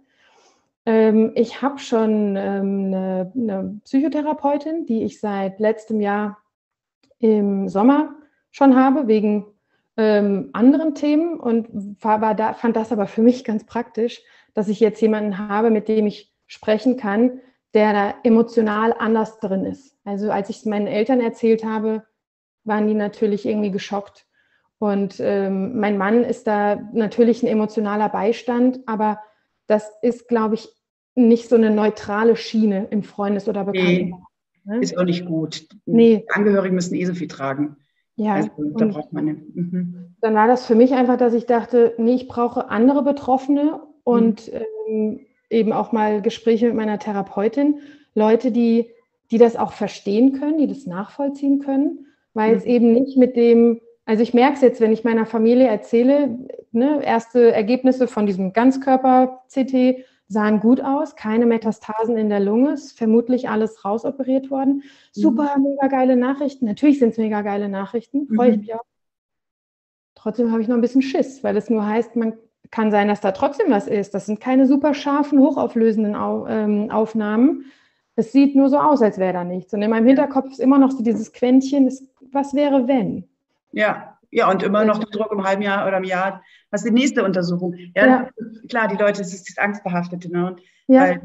B: Ich habe schon eine Psychotherapeutin, die ich seit letztem Jahr im Sommer schon habe, wegen anderen Themen und fand das aber für mich ganz praktisch, dass ich jetzt jemanden habe, mit dem ich sprechen kann, der da emotional anders drin ist. Also als ich es meinen Eltern erzählt habe, waren die natürlich irgendwie geschockt. Und mein Mann ist da natürlich ein emotionaler Beistand, aber das ist, glaube ich, nicht so eine neutrale Schiene im Freundes- oder Bekanntenbereich.
A: Nee, ist auch nicht gut.
B: Nee.
A: Die Angehörigen müssen so viel tragen.
B: Ja,
A: also, da braucht man
B: Dann war das für mich einfach, dass ich dachte, nee, ich brauche andere Betroffene und eben auch mal Gespräche mit meiner Therapeutin, Leute, die das auch verstehen können, die das nachvollziehen können, weil es eben nicht mit dem, also ich merke es jetzt, wenn ich meiner Familie erzähle, erste Ergebnisse von diesem Ganzkörper-CT sahen gut aus, keine Metastasen in der Lunge, ist vermutlich alles rausoperiert worden. Super, mega geile Nachrichten. Natürlich sind es mega geile Nachrichten, freue ich mich auch. Trotzdem habe ich noch ein bisschen Schiss, weil es nur heißt, man kann sein, dass da trotzdem was ist. Das sind keine super scharfen, hochauflösenden Aufnahmen. Es sieht nur so aus, als wäre da nichts. Und in meinem Hinterkopf ist immer noch so dieses Quäntchen, was wäre, wenn?
A: Ja, und immer noch der Druck im halben Jahr oder im Jahr. Was ist die nächste Untersuchung? Ja. Klar, die Leute, es ist das Angstbehaftete. Ne? Und weil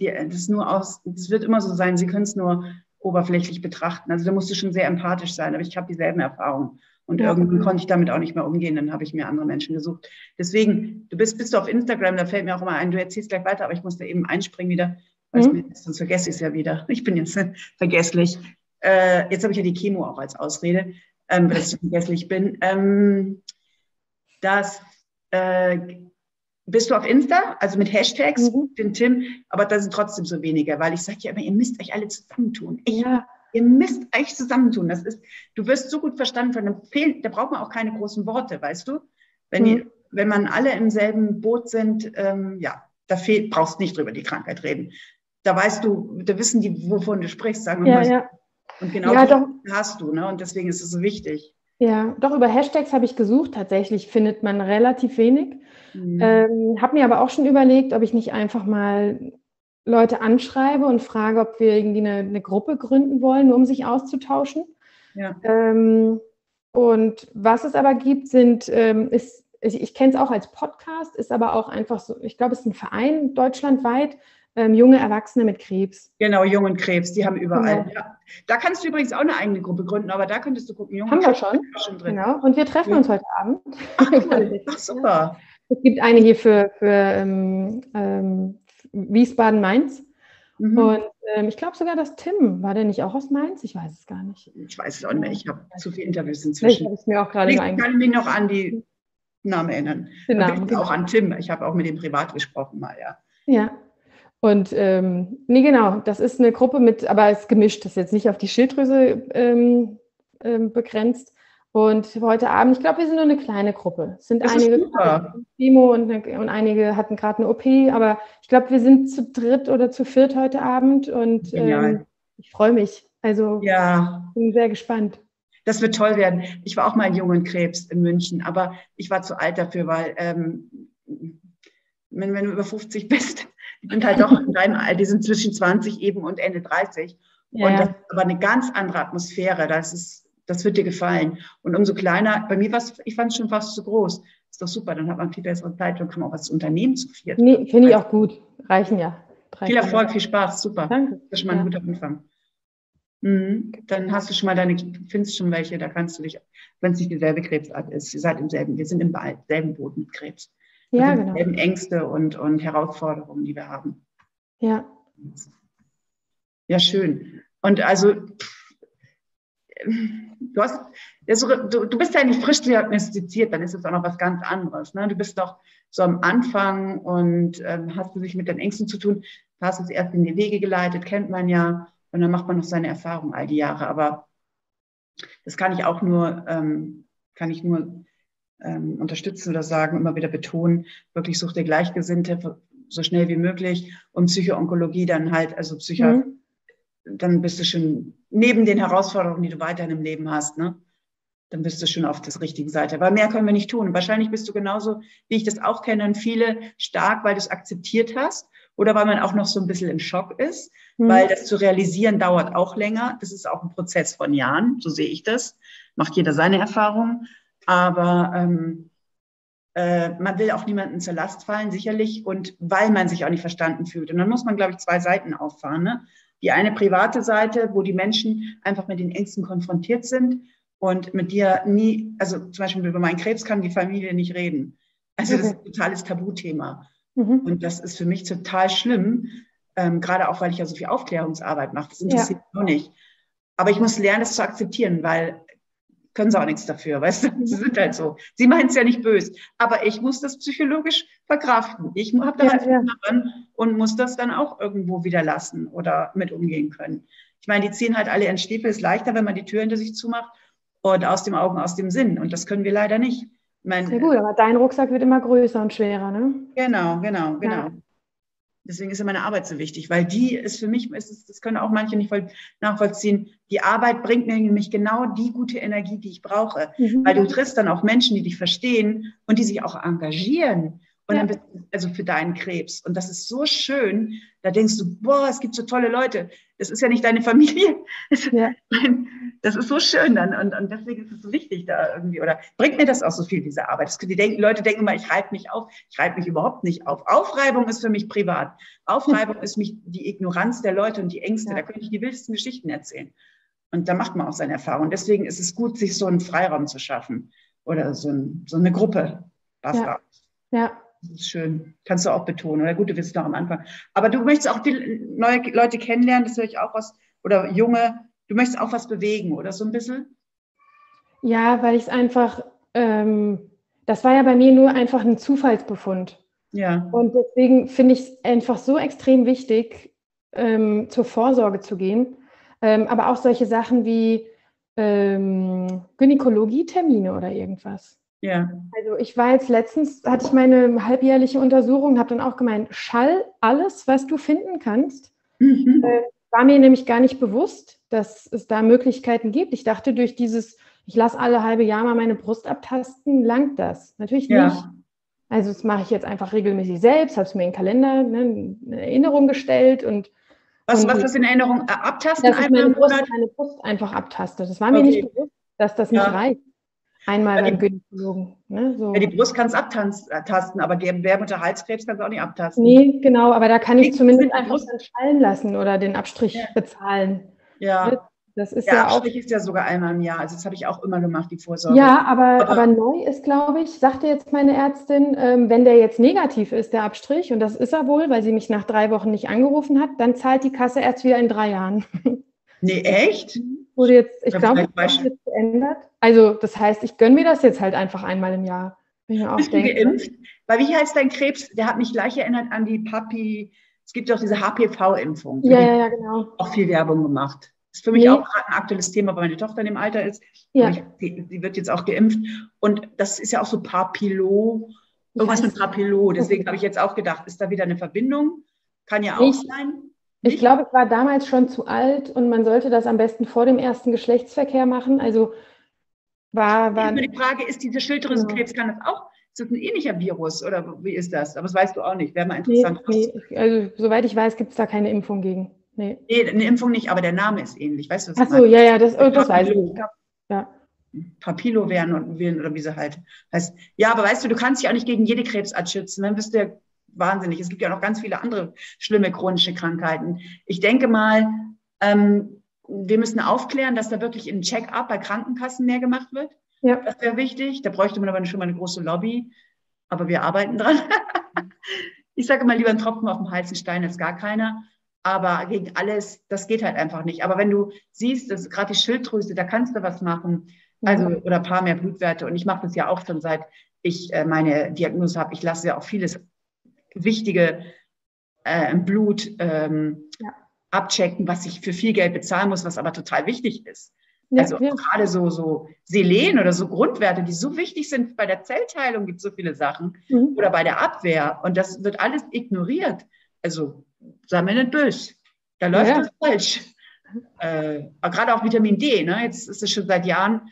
A: das wird immer so sein, sie können es nur oberflächlich betrachten. Also da musst du schon sehr empathisch sein. Aber ich habe dieselben Erfahrungen. Und irgendwann konnte ich damit auch nicht mehr umgehen. Dann habe ich mir andere Menschen gesucht. Deswegen, bist du auf Instagram, da fällt mir auch immer ein, du erzählst gleich weiter, aber ich muss da eben einspringen wieder, weil sonst vergesse ich es ja wieder. Ich bin jetzt vergesslich. Jetzt habe ich ja die Chemo auch als Ausrede, dass ich vergesslich bin. Bist du auf Insta, also mit Hashtags, den Tim, aber da sind trotzdem so wenige, weil ich sage ja immer, ihr müsst euch alle zusammentun. Ihr müsst euch zusammentun. Du wirst so gut verstanden von da braucht man auch keine großen Worte, weißt du? Wenn man alle im selben Boot sind, brauchst nicht drüber die Krankheit reden. Da wissen die, wovon du sprichst, sagen wir mal. Ja. Und genau das hast du, ne? Und deswegen ist es so wichtig.
B: Ja, doch über Hashtags habe ich gesucht. Tatsächlich findet man relativ wenig. Habe mir aber auch schon überlegt, ob ich nicht einfach mal Leute anschreibe und frage, ob wir irgendwie eine Gruppe gründen wollen, nur um sich auszutauschen.
A: Ja.
B: Und was es aber gibt, ich kenne es auch als Podcast, ist aber auch einfach so, ich glaube, es ist ein Verein deutschlandweit, junge Erwachsene mit Krebs.
A: Genau, Jungen Krebs, die haben überall. Genau. Ja. Da kannst du übrigens auch eine eigene Gruppe gründen, aber da könntest du gucken,
B: Haben wir schon drin. Genau, und wir treffen uns heute Abend.
A: Ach, cool. Ach, super.
B: Es gibt eine hier für Wiesbaden-Mainz. Und ich glaube sogar, dass Tim, war der nicht auch aus Mainz? Ich weiß es gar nicht.
A: Ich weiß es auch nicht mehr. Ich habe zu viele Interviews inzwischen.
B: Ich habe es mir auch gerade
A: eingefallen. Ich kann mich noch an die Namen erinnern. Auch an Tim. Ich habe auch mit ihm privat gesprochen mal, ja.
B: Ja. Und genau, das ist eine Gruppe aber es ist gemischt, das ist jetzt nicht auf die Schilddrüse begrenzt. Und heute Abend, ich glaube, wir sind nur eine kleine Gruppe. Es sind einige Chemo und einige hatten gerade eine OP, aber ich glaube, wir sind zu dritt oder zu viert heute Abend und ich freue mich. Also bin sehr gespannt.
A: Das wird toll werden. Ich war auch mal in Jungen Krebs in München, aber ich war zu alt dafür, weil wenn du über 50 bist, die sind halt doch in deinem Alter, die sind zwischen 20 eben und Ende 30.
B: Ja.
A: Und das ist aber eine ganz andere Atmosphäre. Das wird dir gefallen. Und umso kleiner, bei mir war es, ich fand es schon fast zu groß. Ist doch super, dann hat man viel bessere Zeit und kann man auch als Unternehmen zu viert.
B: Nee, finde ich auch gut. Reichen ja.
A: Viel Erfolg, viel Spaß, super.
B: Danke.
A: Das ist schon mal ein guter Anfang. Dann hast du schon mal findest schon welche, da kannst du dich, wenn es nicht dieselbe Krebsart ist, wir sind im selben Boot mit Krebs.
B: Ja, genau.
A: Dieselben Ängste und Herausforderungen, die wir haben.
B: Ja.
A: Ja, schön. Und also, du bist ja nicht frisch diagnostiziert, dann ist es auch noch was ganz anderes. Ne? Du bist doch so am Anfang und hast du sich mit den Ängsten zu tun, da hast du es erst in die Wege geleitet, kennt man ja. Und dann macht man noch seine Erfahrungen all die Jahre. Aber das kann ich auch nur, unterstützen oder sagen, immer wieder betonen, wirklich such dir Gleichgesinnte so schnell wie möglich. Und Psycho-Onkologie dann halt, also dann bist du schon neben den Herausforderungen, die du weiterhin im Leben hast, ne? Dann bist du schon auf der richtigen Seite. Aber mehr können wir nicht tun. Wahrscheinlich bist du genauso, wie ich das auch kenne, und viele stark, weil du es akzeptiert hast oder weil man auch noch so ein bisschen im Schock ist, weil das zu realisieren dauert auch länger. Das ist auch ein Prozess von Jahren, so sehe ich das. Macht jeder seine Erfahrungen. Aber man will auch niemandem zur Last fallen, sicherlich, und weil man sich auch nicht verstanden fühlt. Und dann muss man, glaube ich, 2 Seiten auffahren. Ne? Die eine private Seite, wo die Menschen einfach mit den Ängsten konfrontiert sind und mit dir nie, also zum Beispiel über meinen Krebs kann die Familie nicht reden. Also das ist ein totales Tabuthema. Und das ist für mich total schlimm, gerade auch, weil ich ja so viel Aufklärungsarbeit mache. Das interessiert mich auch nicht. Aber ich muss lernen, das zu akzeptieren, weil können sie auch nichts dafür, weißt du? Sie sind halt so. Sie meinen es ja nicht böse, aber ich muss das psychologisch verkraften. Ich habe da halt dran und muss das dann auch irgendwo wieder lassen oder mit umgehen können. Ich meine, die ziehen halt alle ihren Stiefel, ist leichter, wenn man die Tür hinter sich zumacht und aus dem Augen, aus dem Sinn. Und das können wir leider nicht.
B: Sehr gut, aber dein Rucksack wird immer größer und schwerer, ne?
A: Genau. Ja. Deswegen ist ja meine Arbeit so wichtig, weil die ist für mich, das können auch manche nicht nachvollziehen, die Arbeit bringt mir nämlich genau die gute Energie, die ich brauche. Weil du triffst dann auch Menschen, die dich verstehen und die sich auch engagieren. Und dann bist du, also für deinen Krebs. Und das ist so schön. Da denkst du, boah, es gibt so tolle Leute. Das ist ja nicht deine Familie. Das ist so schön dann. Und deswegen ist es so wichtig da irgendwie. Oder bringt mir das auch so viel, diese Arbeit? Leute denken immer, ich reibe mich auf. Ich reibe mich überhaupt nicht auf. Aufreibung ist für mich privat. Aufreibung ist die Ignoranz der Leute und die Ängste. Da könnte ich die wildesten Geschichten erzählen. Und da macht man auch seine Erfahrung. Deswegen ist es gut, sich so einen Freiraum zu schaffen. Oder so eine Gruppe. Ja. Das ist schön. Kannst du auch betonen. Oder gut, du bist noch am Anfang. Aber du möchtest auch die neue Leute kennenlernen, das höre ich auch was. Oder junge, du möchtest auch was bewegen, oder so ein bisschen?
B: Ja, weil ich es einfach, das war ja bei mir nur einfach ein Zufallsbefund.
A: Ja.
B: Und deswegen finde ich es einfach so extrem wichtig, zur Vorsorge zu gehen. Aber auch solche Sachen wie Gynäkologietermine oder irgendwas.
A: Ja.
B: Also ich war jetzt letztens, hatte ich meine halbjährliche Untersuchung, habe dann auch gemeint, schall alles, was du finden kannst. War mir nämlich gar nicht bewusst, dass es da Möglichkeiten gibt. Ich dachte, durch dieses, ich lasse alle halbe Jahr mal meine Brust abtasten, langt das. Natürlich nicht. Also das mache ich jetzt einfach regelmäßig selbst, habe es mir in den Kalender, eine Erinnerung gestellt und
A: was ist in Erinnerung? Abtasten?
B: Dass ich meine Brust einfach abtaste. Das war mir nicht bewusst, dass das nicht reicht. Einmal beim Gynäkologen. Ne, so.
A: Ja, die Brust kannst du abtasten, aber die Halskrebs kannst du auch nicht abtasten.
B: Nee, genau, aber da kann ich zumindest einfach dann schallen lassen oder den Abstrich bezahlen.
A: Ja.
B: Das ist
A: der Abstrich ist ja sogar einmal im Jahr, also das habe ich auch immer gemacht, die Vorsorge.
B: Ja, aber neu ist, glaube ich, sagte jetzt meine Ärztin, wenn der jetzt negativ ist, der Abstrich, und das ist er wohl, weil sie mich nach 3 Wochen nicht angerufen hat, dann zahlt die Kasse erst wieder in 3 Jahren.
A: Nee, echt?
B: Wurde jetzt, ich glaube, das ist jetzt geändert. Also das heißt, ich gönne mir das jetzt halt einfach einmal im Jahr.
A: Bist du geimpft? Weil wie heißt dein Krebs? Der hat mich gleich erinnert an die es gibt doch diese HPV-Impfung.
B: Ja, genau.
A: Auch viel Werbung gemacht. Das ist für mich auch gerade ein aktuelles Thema, weil meine Tochter in dem Alter ist.
B: Ja.
A: Die wird jetzt auch geimpft. Und das ist ja auch so irgendwas mit Papillot. Deswegen habe ich jetzt auch gedacht, ist da wieder eine Verbindung? Kann ja auch sein.
B: Ich glaube, ich war damals schon zu alt und man sollte das am besten vor dem ersten Geschlechtsverkehr machen. Also
A: die Frage ist, diese Schilddrüsenkrebs, kann das auch? Ist das ein ähnlicher Virus oder wie ist das? Aber das weißt du auch nicht. Wäre mal interessant.
B: Nee. Also soweit ich weiß, gibt es da keine Impfung gegen. Nee.
A: Nee, eine Impfung nicht, aber der Name ist ähnlich. Weißt du, was
B: Ach so, ja, das weiß ich. Ja.
A: Papilloviren oder wie sie halt heißt. Ja, aber weißt du, du kannst dich auch nicht gegen jede Krebsart schützen. Dann bist du ja wahnsinnig. Es gibt ja noch ganz viele andere schlimme chronische Krankheiten. Ich denke mal, wir müssen aufklären, dass da wirklich ein Check-up bei Krankenkassen mehr gemacht wird.
B: Ja.
A: Das wäre wichtig. Da bräuchte man aber schon mal eine große Lobby. Aber wir arbeiten dran. Ich sage immer lieber einen Tropfen auf dem heißen Stein als gar keiner. Aber gegen alles, das geht halt einfach nicht. Aber wenn du siehst, das ist gerade die Schilddrüse, da kannst du was machen. Also, oder ein paar mehr Blutwerte. Und ich mache das ja auch schon seit ich meine Diagnose habe. Ich lasse ja auch vieles Wichtige im Blut abchecken, was ich für viel Geld bezahlen muss, was aber total wichtig ist. Ja, also gerade so Selen oder so Grundwerte, die so wichtig sind. Bei der Zellteilung gibt es so viele Sachen. Oder bei der Abwehr. Und das wird alles ignoriert. Also, sei mir nicht böse. Da läuft das falsch. Gerade auch Vitamin D. Ne? Jetzt ist es schon seit Jahren,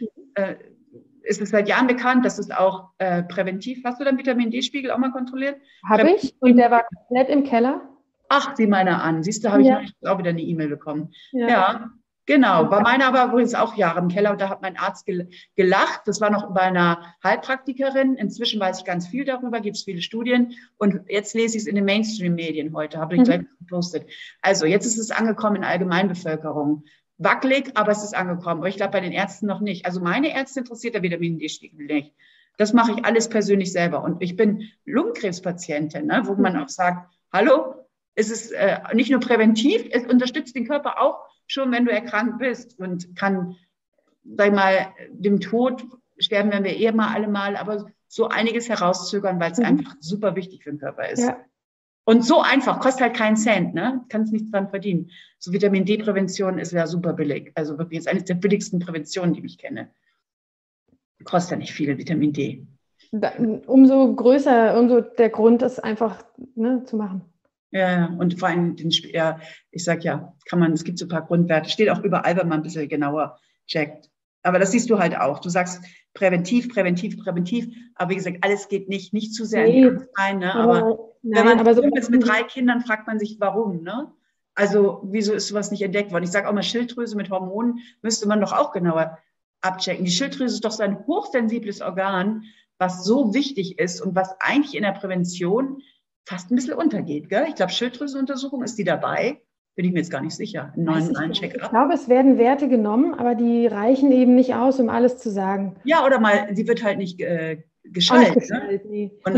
A: bekannt, dass es auch präventiv. Hast du den Vitamin D-Spiegel auch mal kontrolliert?
B: Habe ich. Und der war komplett im Keller.
A: Ach, sieh meiner an. Siehst du, habe ich neulich auch wieder eine E-Mail bekommen. Ja, genau. Bei meiner aber übrigens auch Jahre im Keller. Und da hat mein Arzt gelacht. Das war noch bei einer Heilpraktikerin. Inzwischen weiß ich ganz viel darüber, gibt es viele Studien. Und jetzt lese ich es in den Mainstream-Medien heute, habe ich gleich gepostet. Also jetzt ist es angekommen in der Allgemeinbevölkerung. Wackelig, aber es ist angekommen. Aber ich glaube, bei den Ärzten noch nicht. Also meine Ärzte interessiert der Vitamin D-Spiegel nicht. Das mache ich alles persönlich selber. Und ich bin Lungenkrebspatientin, ne, wo man auch sagt, hallo, es ist nicht nur präventiv, es unterstützt den Körper auch schon, wenn du erkrankt bist und kann, sag ich mal, dem Tod sterben werden wir mal alle mal, aber so einiges herauszögern, weil es einfach super wichtig für den Körper ist. Ja. Und so einfach, kostet halt keinen Cent, ne? Kannst nichts dran verdienen. So Vitamin D-Prävention ist ja super billig. Also wirklich ist eines der billigsten Präventionen, die ich kenne. Kostet ja nicht viel, Vitamin D.
B: Umso größer, umso der Grund ist einfach zu machen.
A: Ja, und vor allem, ich sag ja, es gibt so ein paar Grundwerte, steht auch überall, wenn man ein bisschen genauer checkt. Aber das siehst du halt auch. Du sagst präventiv. Aber wie gesagt, alles geht nicht zu sehr in die Angst rein. Ne? Aber wenn man jetzt mit 3 Kindern fragt man sich, warum. Ne? Also wieso ist sowas nicht entdeckt worden? Ich sage auch mal, Schilddrüse mit Hormonen müsste man doch auch genauer abchecken. Die Schilddrüse ist doch so ein hochsensibles Organ, was so wichtig ist und was eigentlich in der Prävention fast ein bisschen untergeht. Gell? Ich glaube, Schilddrüsenuntersuchung, ist die dabei? Bin ich mir jetzt gar nicht sicher.
B: Ich glaube, es werden Werte genommen, aber die reichen eben nicht aus, um alles zu sagen.
A: Ja, oder mal, sie wird halt nicht geschaltet.
B: Nee. Und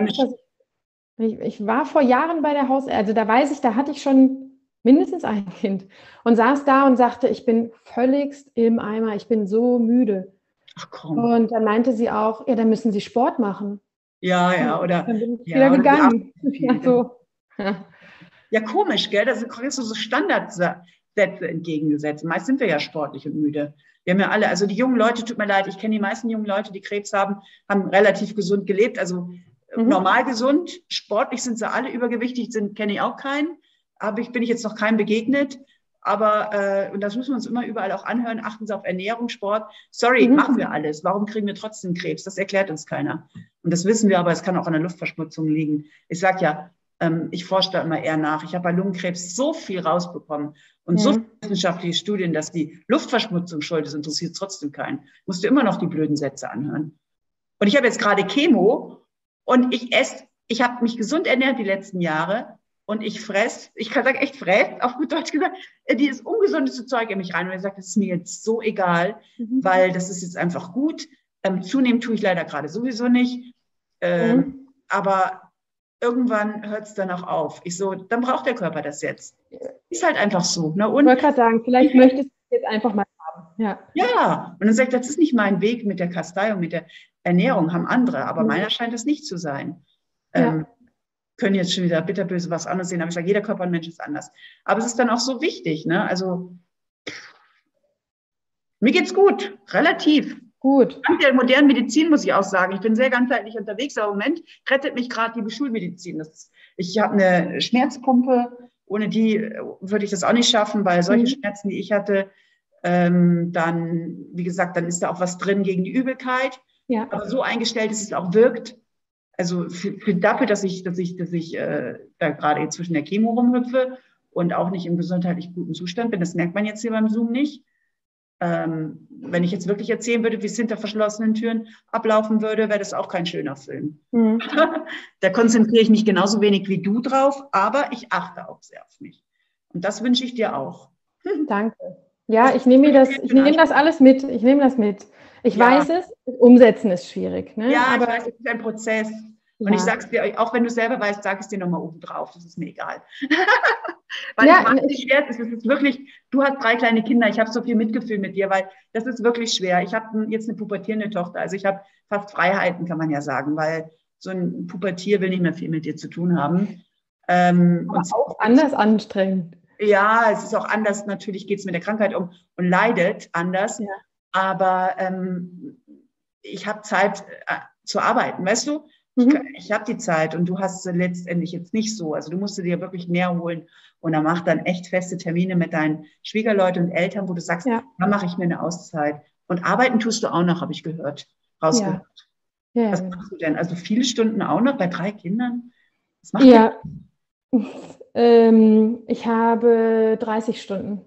B: ich war vor Jahren bei der Hausärztin, also da weiß ich, da hatte ich schon mindestens ein Kind und saß da und sagte, ich bin völligst im Eimer, ich bin so müde.
A: Ach komm.
B: Und dann meinte sie auch, ja, dann müssen Sie Sport machen.
A: Ja, oder.
B: Dann bin ich wieder gegangen.
A: Ja, komisch, gell? Da kriegst du so Standardsätze entgegengesetzt. Meist sind wir ja sportlich und müde. Wir haben ja alle, also die jungen Leute, tut mir leid, ich kenne die meisten jungen Leute, die Krebs haben relativ gesund gelebt, also normal gesund. Sportlich sind sie alle, übergewichtig kenne ich auch keinen. Bin ich jetzt noch keinem begegnet. Aber, und das müssen wir uns immer überall auch anhören, achten Sie auf Ernährung, Sport. Sorry, machen wir alles. Warum kriegen wir trotzdem Krebs? Das erklärt uns keiner. Und das wissen wir, aber es kann auch an der Luftverschmutzung liegen. Ich sage ja, ich forsche da immer eher nach. Ich habe bei Lungenkrebs so viel rausbekommen und so viele wissenschaftliche Studien, dass die Luftverschmutzung schuld ist, interessiert trotzdem keinen. Musst du immer noch die blöden Sätze anhören. Und ich habe jetzt gerade Chemo und ich habe mich gesund ernährt die letzten Jahre. Und ich fress, ich kann sagen, echt fress, auf gut Deutsch gesagt, dieses ungesundeste Zeug in mich rein. Und ich sage, das ist mir jetzt so egal, weil das ist jetzt einfach gut. Zunehmen tue ich leider gerade sowieso nicht. Aber irgendwann hört es dann auch auf. Dann braucht der Körper das jetzt. Ist halt einfach so. Ne? Und
B: ich wollte gerade sagen, vielleicht möchtest du es jetzt einfach mal haben.
A: Ja, und dann sagt, das ist nicht mein Weg mit der Kasteiung, mit der Ernährung, haben andere. Aber meiner scheint es nicht zu sein. Können jetzt schon wieder bitterböse was anderes sehen, aber ich sage, jeder Körpermensch ist anders. Aber es ist dann auch so wichtig, ne? Also, mir geht's gut, relativ.
B: Gut.
A: Dank der modernen Medizin muss ich auch sagen. Ich bin sehr ganzheitlich unterwegs, aber im Moment rettet mich gerade die Schulmedizin. Ich habe eine Schmerzpumpe, ohne die würde ich das auch nicht schaffen, weil solche Schmerzen, die ich hatte, dann, wie gesagt, dann ist da auch was drin gegen die Übelkeit. Ja. Aber so eingestellt, dass es auch wirkt. Also dafür, dass ich da gerade zwischen der Chemo rumhüpfe und auch nicht im gesundheitlich guten Zustand bin. Das merkt man jetzt hier beim Zoom nicht. Wenn ich jetzt wirklich erzählen würde, wie es hinter verschlossenen Türen ablaufen würde, wäre das auch kein schöner Film. Mhm. Da konzentriere ich mich genauso wenig wie du drauf, aber ich achte auch sehr auf mich. Und das wünsche ich dir auch.
B: Danke. Ja, ich nehme das alles mit. Ich nehme das mit. Ich weiß es, umsetzen ist schwierig. Ne?
A: Ja, aber ich weiß, es ist ein Prozess. Und ich sage es dir, auch wenn du selber weißt, sage ich es dir nochmal oben drauf. Das ist mir egal. Weil ich weiß, wie schwer es ist. Es ist wirklich, du hast 3 kleine Kinder. Ich habe so viel Mitgefühl mit dir, weil das ist wirklich schwer. Ich habe jetzt eine pubertierende Tochter. Also ich habe fast Freiheiten, kann man ja sagen, weil so ein Pubertier will nicht mehr viel mit dir zu tun haben.
B: Aber auch anders anstrengend.
A: Ja, es ist auch anders. Natürlich geht es mit der Krankheit um und leidet anders. Ja. Aber ich habe Zeit zu arbeiten, weißt du? Ich habe die Zeit und du hast sie letztendlich jetzt nicht so. Also du musst dir wirklich mehr holen und dann mach dann echt feste Termine mit deinen Schwiegerleuten und Eltern, wo du sagst, da mache ich mir eine Auszeit. Und arbeiten tust du auch noch, habe ich gehört, rausgehört. Ja. Was machst du denn? Also viele Stunden auch noch bei 3 Kindern? Was machst
B: du? Ich habe 30 Stunden.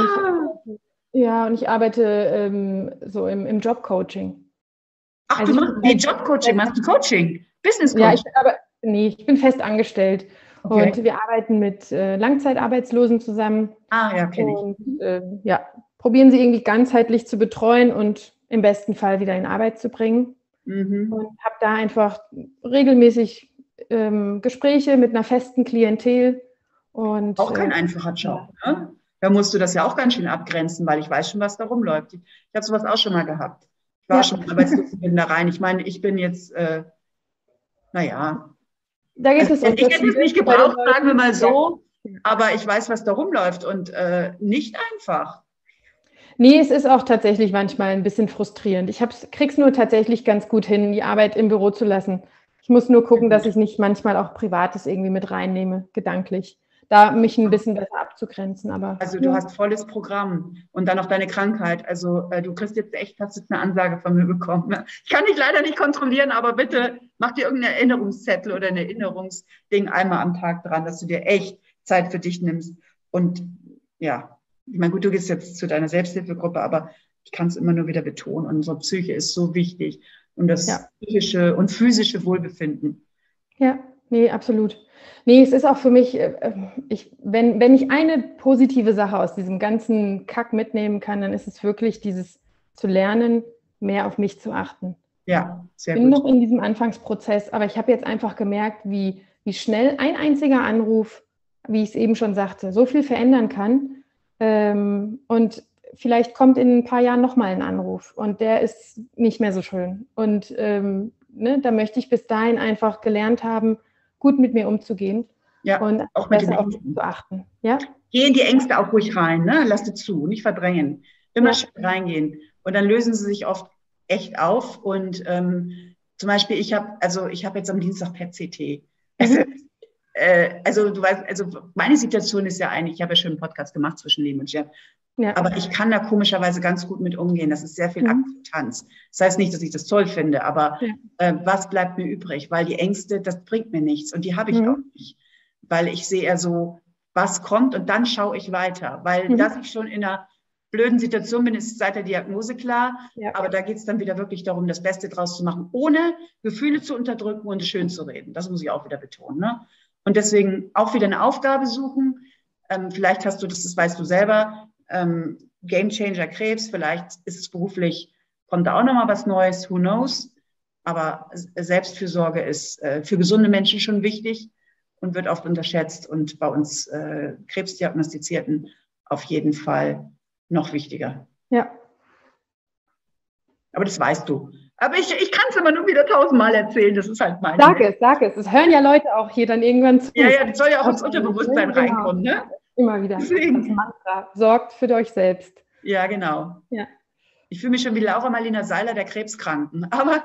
B: Und ich arbeite so im Jobcoaching.
A: Ach, also du machst Jobcoaching, machst du Coaching? Business Coaching?
B: Ja, ich bin fest angestellt. Okay. Und wir arbeiten mit Langzeitarbeitslosen zusammen.
A: Ja, kenne ich.
B: Und probieren sie irgendwie ganzheitlich zu betreuen und im besten Fall wieder in Arbeit zu bringen. Und habe da einfach regelmäßig Gespräche mit einer festen Klientel. Und,
A: auch kein einfacher Job, ne? Da musst du das ja auch ganz schön abgrenzen, weil ich weiß schon, was da rumläuft. Ich habe sowas auch schon mal gehabt. Ich war schon arbeitslosen da rein. Ich meine, ich bin jetzt, naja.
B: Da geht es
A: ich hätte es nicht gebraucht, sagen wir mal so, aber ich weiß, was da rumläuft und nicht einfach.
B: Nee, es ist auch tatsächlich manchmal ein bisschen frustrierend. Ich krieg's nur tatsächlich ganz gut hin, die Arbeit im Büro zu lassen. Ich muss nur gucken, dass ich nicht manchmal auch Privates irgendwie mit reinnehme, gedanklich. Da mich ein bisschen besser abzugrenzen. Aber
A: also du hast volles Programm und dann noch deine Krankheit. Also du kriegst jetzt echt, hast jetzt eine Ansage von mir bekommen. Ne? Ich kann dich leider nicht kontrollieren, aber bitte mach dir irgendeinen Erinnerungszettel oder ein Erinnerungsding einmal am Tag dran, dass du dir echt Zeit für dich nimmst. Und ja, ich meine, gut, du gehst jetzt zu deiner Selbsthilfegruppe, aber ich kann es immer nur wieder betonen. Unsere Psyche ist so wichtig und das psychische und physische Wohlbefinden.
B: Ja, nee, absolut. Nee, es ist auch für mich, wenn ich eine positive Sache aus diesem ganzen Kack mitnehmen kann, dann ist es wirklich dieses zu lernen, mehr auf mich zu achten.
A: Ja, sehr gut.
B: Ich bin noch in diesem Anfangsprozess, aber ich habe jetzt einfach gemerkt, wie schnell ein einziger Anruf, wie ich es eben schon sagte, so viel verändern kann. Und vielleicht kommt in ein paar Jahren nochmal ein Anruf und der ist nicht mehr so schön. Und da möchte ich bis dahin einfach gelernt haben, gut mit mir umzugehen und
A: auch
B: besser auf mich zu achten. Ja?
A: Geh in die Ängste auch ruhig rein, ne? Lass sie zu, nicht verdrängen. Immer schön reingehen. Und dann lösen sie sich oft echt auf. Und zum Beispiel, ich habe jetzt am Dienstag PET-CT. Also du weißt, meine Situation ist ja eigentlich, ich habe ja schon einen Podcast gemacht zwischen Leben und Sterben. Ja. Aber ich kann da komischerweise ganz gut mit umgehen. Das ist sehr viel Akzeptanz. Das heißt nicht, dass ich das toll finde, aber was bleibt mir übrig? Weil die Ängste, das bringt mir nichts und die habe ich auch nicht. Weil ich sehe eher so, was kommt und dann schaue ich weiter. Weil dass ich schon in einer blöden Situation bin, ist seit der Diagnose klar. Ja. Aber da geht es dann wieder wirklich darum, das Beste draus zu machen, ohne Gefühle zu unterdrücken und schön zu reden. Das muss ich auch wieder betonen. Ne? Und deswegen auch wieder eine Aufgabe suchen. Vielleicht hast du, das weißt du selber, Game Changer Krebs, vielleicht ist es beruflich, kommt da auch nochmal was Neues, who knows. Aber Selbstfürsorge ist für gesunde Menschen schon wichtig und wird oft unterschätzt und bei uns Krebsdiagnostizierten auf jeden Fall noch wichtiger.
B: Ja.
A: Aber das weißt du. Aber ich kann es immer nur wieder 1000-mal erzählen, das ist halt mein.
B: Sag es. Es hören ja Leute auch hier dann irgendwann zu.
A: Ja, das soll ja auch ins Unterbewusstsein reinkommen, ne?
B: Immer wieder. Deswegen. Das Mantra. Sorgt für euch selbst.
A: Ja, genau.
B: Ja.
A: Ich fühle mich schon wie Laura Marlina Seiler der Krebskranken. Aber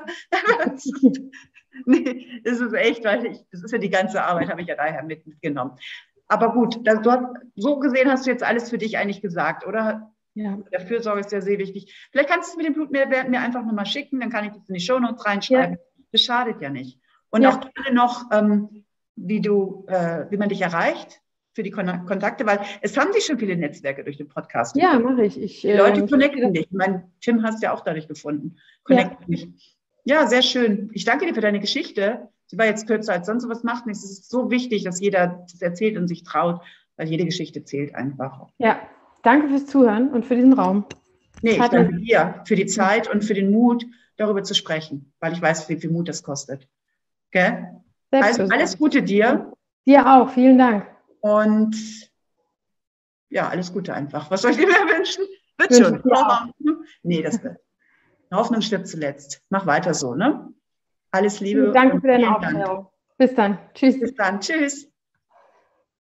A: nee, das ist echt, weil das ist ja die ganze Arbeit, habe ich ja daher mitgenommen. Aber gut, so gesehen hast du jetzt alles für dich eigentlich gesagt, oder?
B: Ja.
A: Der Fürsorge ist ja sehr wichtig. Vielleicht kannst du es mit dem Blutmehrwert mir einfach nochmal schicken, dann kann ich das in die Shownotes reinschreiben. Ja. Das schadet ja nicht. Und auch gerne noch, wie man dich erreicht. für die Kontakte, weil es haben sich schon viele Netzwerke durch den Podcast.
B: Ja, mache ich.
A: Die Leute connecten dich. Ich meine, Tim hast du ja auch dadurch gefunden. Connecten dich. Ja, sehr schön. Ich danke dir für deine Geschichte. Sie war jetzt kürzer als sonst, was macht nichts. Es ist so wichtig, dass jeder das erzählt und sich traut, weil jede Geschichte zählt einfach.
B: Ja, danke fürs Zuhören und für diesen Raum.
A: Nee, ich danke dir für die Zeit und für den Mut, darüber zu sprechen, weil ich weiß, wie viel Mut das kostet. Gell? Also alles Gute dir.
B: Dir auch, vielen Dank.
A: Und ja, alles Gute einfach. Was soll ich dir mehr wünschen? Wird schon. Nee, das wird. Hoffnung stirbt zuletzt. Mach weiter so, ne? Alles Liebe.
B: Danke für deine Aufklärung. Bis dann. Tschüss.
A: Bis dann. Tschüss.